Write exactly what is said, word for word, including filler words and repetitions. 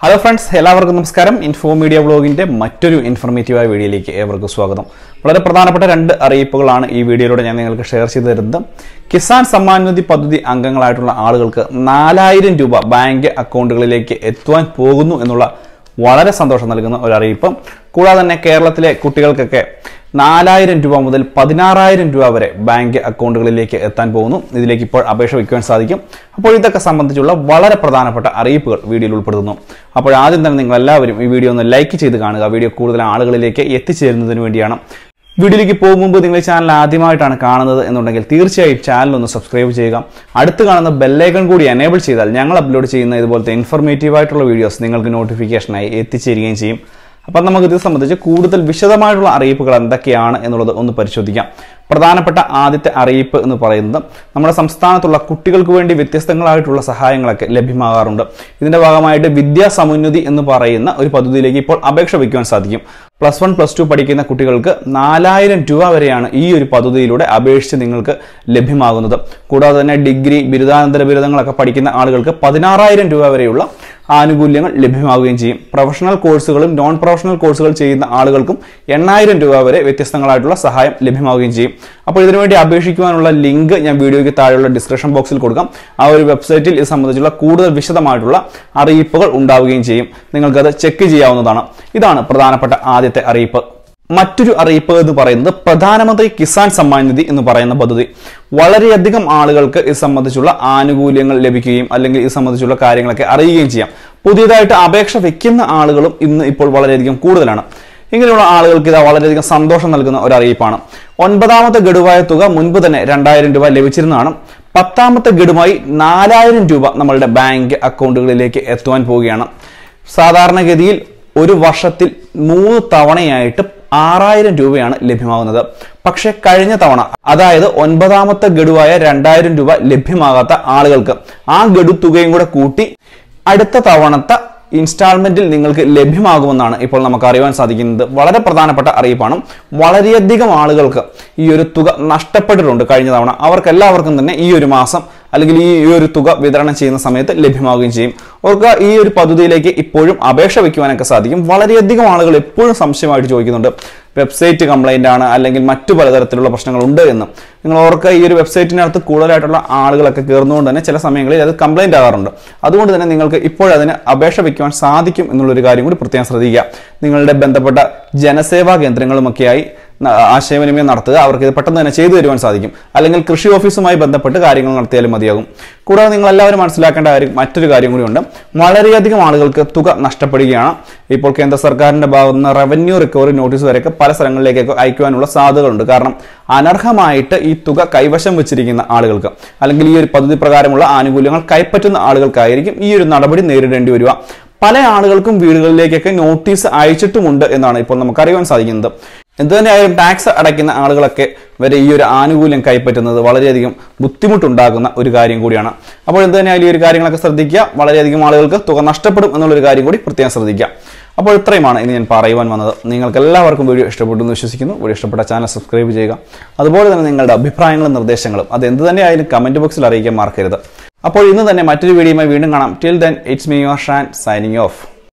Hello friends, എല്ലാവർക്കും നമസ്കാരം. Info media വ്ലോഗിന്റെ മറ്റൊരു ഇൻഫോർമേറ്റീവായ വീഡിയോയിലേക്ക് ഏവർക്കും സ്വാഗതം. വളരെ പ്രധാനപ്പെട്ട രണ്ട് അറിയിപ്പുകളാണ് ഈ വീഡിയോയിലൂടെ ഞാൻ നിങ്ങൾക്ക് ഷെയർ ചെയ്തു തരുന്നത്. കിസാൻ സമ്മാൻ നിധി പദ്ധതി അംഗങ്ങളായിട്ടുള്ള ആളുകൾക്ക് നാലായിരം രൂപ ബാങ്ക് അക്കൗണ്ടുകളിലേക്ക് എത്തുവാൻ പോകുന്നു എന്നുള്ള വളരെ സന്തോഷം നൽകുന്ന ഒരു അറിയിപ്പ്. കൂടാതെ തന്നെ കേരളത്തിലെ കുട്ടികൾക്കൊക്കെ നാലായിരം രൂപ മുതൽ പതിനാറായിരം രൂപ വരെ ബാങ്ക് അക്കൗണ്ടുകളിലേക്ക് എത്താൻ പോകുന്നു. ഇതിലേക്ക് ഇപ്പോൾ അപേക്ഷ വയ്ക്കുവാൻ സാധിക്കും. അപ്പോൾ ഇതൊക്കെ സംബന്ധിച്ചുള്ള വളരെ പ്രധാനപ്പെട്ട അറിയിപ്പുകൾ വീഡിയോയിൽ ഉൾപ്പെടുത്തുന്നു. അപ്പോൾ ആദ്യം തന്നെ നിങ്ങൾ എല്ലാവരും ഈ വീഡിയോ ഒന്ന് ലൈക്ക് ചെയ്ത് കാണുക. വീഡിയോ കൂടുതൽ ആളുകളിലേക്ക് എത്തിച്ചേരുന്നതിന് വേണ്ടിയാണ്. വീഡിയോയിലേക്ക് പോകും മുമ്പ് നിങ്ങൾ ഈ ചാനൽ ആദ്യമായിട്ടാണ് കാണുന്നത് എന്നുണ്ടെങ്കിൽ തീർച്ചയായും ചാനൽ ഒന്ന് സബ്സ്ക്രൈബ് ചെയ്യുക. അടുത്ത് കാണുന്ന ബെല്ലൈക്കൺ കൂടി എനേബിൾ ചെയ്താൽ ഞങ്ങൾ അപ്ലോഡ് ചെയ്യുന്ന ഇതുപോലത്തെ ഇൻഫോർമേറ്റീവ് ആയിട്ടുള്ള വീഡിയോസ് നിങ്ങൾക്ക് നോട്ടിഫിക്കേഷനായി എത്തിച്ചേരുകയും ചെയ്യും. അപ്പം നമുക്ക് ഇത് സംബന്ധിച്ച് കൂടുതൽ വിശദമായിട്ടുള്ള അറിയിപ്പുകൾ എന്തൊക്കെയാണ് എന്നുള്ളത് ഒന്ന് പരിശോധിക്കാം. പ്രധാനപ്പെട്ട ആദ്യത്തെ അറിയിപ്പ് എന്ന് പറയുന്നത് നമ്മുടെ സംസ്ഥാനത്തുള്ള കുട്ടികൾക്ക് വേണ്ടി വ്യത്യസ്തങ്ങളായിട്ടുള്ള സഹായങ്ങളൊക്കെ ലഭ്യമാകാറുണ്ട്. ഇതിന്റെ ഭാഗമായിട്ട് വിദ്യാ സമുന്നതി എന്ന് പറയുന്ന ഒരു പദ്ധതിയിലേക്ക് ഇപ്പോൾ അപേക്ഷ വയ്ക്കുവാൻ സാധിക്കും. പ്ലസ് വൺ പ്ലസ് ടു പഠിക്കുന്ന കുട്ടികൾക്ക് നാലായിരം രൂപ വരെയാണ് ഈ ഒരു പദ്ധതിയിലൂടെ അപേക്ഷിച്ച് നിങ്ങൾക്ക് ലഭ്യമാകുന്നത്. കൂടാതെ തന്നെ ഡിഗ്രി ബിരുദാനന്തര ബിരുദങ്ങളൊക്കെ പഠിക്കുന്ന ആളുകൾക്ക് പതിനാറായിരം രൂപ വരെയുള്ള ആനുകൂല്യങ്ങൾ ലഭ്യമാവുകയും ചെയ്യും. പ്രൊഫഷണൽ കോഴ്സുകളും നോൺ പ്രൊഫഷണൽ കോഴ്സുകൾ ചെയ്യുന്ന ആളുകൾക്കും എണ്ണായിരം രൂപ വരെ വ്യത്യസ്തങ്ങളായിട്ടുള്ള സഹായം ലഭ്യമാവുകയും ചെയ്യും. അപ്പോൾ ഇതിനുവേണ്ടി അപേക്ഷിക്കുവാനുള്ള ലിങ്ക് ഞാൻ വീഡിയോയ്ക്ക് താഴെയുള്ള ഡിസ്ക്രിപ്ഷൻ ബോക്സിൽ കൊടുക്കാം. ആ ഒരു വെബ്സൈറ്റിൽ ഇത് സംബന്ധിച്ചുള്ള കൂടുതൽ വിശദമായിട്ടുള്ള അറിയിപ്പുകൾ ഉണ്ടാവുകയും ചെയ്യും. നിങ്ങൾക്കത് ചെക്ക് ചെയ്യാവുന്നതാണ്. ഇതാണ് പ്രധാനപ്പെട്ട ആദ്യത്തെ അറിയിപ്പ്. മറ്റൊരു അറിയിപ്പ് എന്ന് പറയുന്നത് പ്രധാനമന്ത്രി കിസാൻ സമ്മാൻ നിധി എന്ന് പറയുന്ന പദ്ധതി. വളരെയധികം ആളുകൾക്ക് ഇത് സംബന്ധിച്ചുള്ള ആനുകൂല്യങ്ങൾ ലഭിക്കുകയും അല്ലെങ്കിൽ ഇത് സംബന്ധിച്ചുള്ള കാര്യങ്ങളൊക്കെ അറിയുകയും ചെയ്യാം. പുതിയതായിട്ട് അപേക്ഷ വെക്കുന്ന ആളുകളും ഇന്ന് ഇപ്പോൾ വളരെയധികം കൂടുതലാണ്. ഇങ്ങനെയുള്ള ആളുകൾക്ക് ഇത് വളരെയധികം സന്തോഷം നൽകുന്ന ഒരു അറിയിപ്പാണ്. ഒൻപതാമത്തെ ഗഡുവായ തുക മുൻപ് തന്നെ രണ്ടായിരം രൂപ ലഭിച്ചിരുന്നതാണ്. പത്താമത്തെ ഗഡുമായി നാലായിരം രൂപ നമ്മളുടെ ബാങ്ക് അക്കൗണ്ടുകളിലേക്ക് എത്തുവാൻ പോവുകയാണ്. സാധാരണഗതിയിൽ ഒരു വർഷത്തിൽ മൂന്ന് തവണയായിട്ട് ആറായിരം രൂപയാണ് ലഭ്യമാകുന്നത്. പക്ഷെ കഴിഞ്ഞ തവണ, അതായത് ഒൻപതാമത്തെ ഗഡുവായ രണ്ടായിരം രൂപ ലഭ്യമാകാത്ത ആളുകൾക്ക് ആ ഗഡു തുകയും കൂടെ കൂട്ടി അടുത്ത തവണത്തെ ഇൻസ്റ്റാൾമെന്റിൽ നിങ്ങൾക്ക് ലഭ്യമാകുമെന്നാണ് ഇപ്പോൾ നമുക്ക് അറിയാൻ സാധിക്കുന്നത്. വളരെ പ്രധാനപ്പെട്ട അറിയിപ്പാണ്. വളരെയധികം ആളുകൾക്ക് ഈ ഒരു തുക നഷ്ടപ്പെട്ടിട്ടുണ്ട് കഴിഞ്ഞ തവണ. അവർക്കെല്ലാവർക്കും തന്നെ ഈ ഒരു മാസം അല്ലെങ്കിൽ ഈ ഒരു തുക വിതരണം ചെയ്യുന്ന സമയത്ത് ലഭ്യമാവുകയും ചെയ്യും. അവർക്ക് ഈ ഒരു പദ്ധതിയിലേക്ക് ഇപ്പോഴും അപേക്ഷ വയ്ക്കുവാനൊക്കെ സാധിക്കും. വളരെയധികം ആളുകൾ എപ്പോഴും സംശയമായിട്ട് ചോദിക്കുന്നുണ്ട്, വെബ്സൈറ്റ് കംപ്ലൈന്റ് ആണ് അല്ലെങ്കിൽ മറ്റു പലതരത്തിലുള്ള പ്രശ്നങ്ങളുണ്ട് എന്ന്. നിങ്ങൾ ഓർക്ക് ഈ ഒരു വെബ്സൈറ്റിനകത്ത് കൂടുതലായിട്ടുള്ള ആളുകളൊക്കെ കയറുന്നതുകൊണ്ട് തന്നെ ചില സമയങ്ങളിൽ അത് കംപ്ലൈന്റ് ആകാറുണ്ട്. അതുകൊണ്ട് തന്നെ നിങ്ങൾക്ക് ഇപ്പോഴതിന് അപേക്ഷ വയ്ക്കുവാൻ സാധിക്കും എന്നുള്ളൊരു കാര്യം കൂടി പ്രത്യേകം ശ്രദ്ധിക്കുക. നിങ്ങളുടെ ബന്ധപ്പെട്ട ജനസേവാ കേന്ദ്രങ്ങളുമൊക്കെയായി ആശയവിനിമയം നടത്തുക. അവർക്ക് ഇത് പെട്ടെന്ന് തന്നെ ചെയ്തു തരുവാൻ സാധിക്കും. അല്ലെങ്കിൽ കൃഷി ഓഫീസുമായി ബന്ധപ്പെട്ട് കാര്യങ്ങൾ നടത്തിയാലും മതിയാകും. കൂടാതെ നിങ്ങൾ എല്ലാവരും മനസ്സിലാക്കേണ്ട കാര്യം മറ്റൊരു കാര്യം കൂടിയുണ്ട്. വളരെയധികം ആളുകൾക്ക് തുക നഷ്ടപ്പെടുകയാണ്. ഇപ്പോൾ കേന്ദ്ര സർക്കാരിന്റെ ഭാഗത്ത് നിന്ന് റവന്യൂ റിക്കവറി നോട്ടീസ് വരെയൊക്കെ പല സ്ഥലങ്ങളിലേക്കൊക്കെ അയക്കുവാനുള്ള സാധ്യതകളുണ്ട്. കാരണം അനർഹമായിട്ട് ഈ തുക കൈവശം വെച്ചിരിക്കുന്ന ആളുകൾക്ക് അല്ലെങ്കിൽ ഈ ഒരു പദ്ധതി പ്രകാരമുള്ള ആനുകൂല്യങ്ങൾ കൈപ്പറ്റുന്ന ആളുകൾക്കായിരിക്കും ഈ ഒരു നടപടി നേരിടേണ്ടി വരിക. പല ആളുകൾക്കും വീടുകളിലേക്കൊക്കെ നോട്ടീസ് അയച്ചിട്ടുമുണ്ട് എന്നാണ് ഇപ്പോൾ നമുക്ക് അറിയാൻ സാധിക്കുന്നത്. എന്തു തന്നെയായാലും ടാക്സ് അടയ്ക്കുന്ന ആളുകളൊക്കെ വരെ ഈ ഒരു ആനുകൂല്യം കൈപ്പറ്റുന്നത് വളരെയധികം ബുദ്ധിമുട്ടുണ്ടാകുന്ന ഒരു കാര്യം കൂടിയാണ്. അപ്പോൾ എന്തു തന്നെയായാലും ഈ ഒരു കാര്യങ്ങളൊക്കെ ശ്രദ്ധിക്കുക. വളരെയധികം ആളുകൾക്ക് തുക നഷ്ടപ്പെടും എന്നുള്ളൊരു കാര്യം കൂടി പ്രത്യേകം ശ്രദ്ധിക്കുക. അപ്പോൾ ഇത്രയുമാണ് ഇനി ഞാൻ പറയുവാൻ വന്നത്. നിങ്ങൾക്ക് എല്ലാവർക്കും വീഡിയോ ഇഷ്ടപ്പെട്ടു എന്ന് വിശ്വസിക്കുന്നു. വീഡിയോ ഇഷ്ടപ്പെട്ട ചാനൽ സബ്സ്ക്രൈബ് ചെയ്യുക. അതുപോലെ തന്നെ നിങ്ങളുടെ അഭിപ്രായങ്ങളും നിർദ്ദേശങ്ങളും അത് എന്ത് തന്നെയായാലും കമന്റ് ബോക്സിൽ അറിയിക്കാൻ മറക്കരുത്. അപ്പോൾ ഇന്ന് തന്നെ മറ്റൊരു വീഡിയോയുമായി വീണ്ടും കാണാം. Till then it's me your Shan signing of.